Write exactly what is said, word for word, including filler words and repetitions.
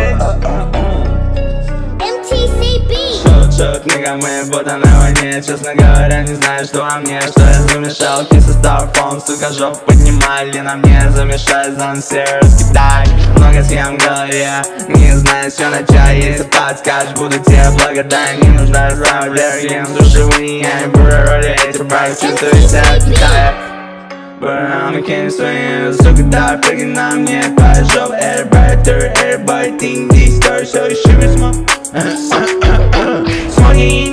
Книга, мы будто на войне. Честно говоря, не знаю, что во мне, что я замешал. Киса styrofoam, сука, жопу поднимали на мне. Замешать, зон все раскидать. Много схем в голове, не знаю, с чего начать. Если подскажешь, буду тебе благодарен. Не нужна разговор, душевые, я не буду роли. Эти брак чувствую себя в Китае. I'm a king swing, сука, да, прыгай на мне. Твоя жопа, everybody third, everybody think these stories, so you should be smart. Smoking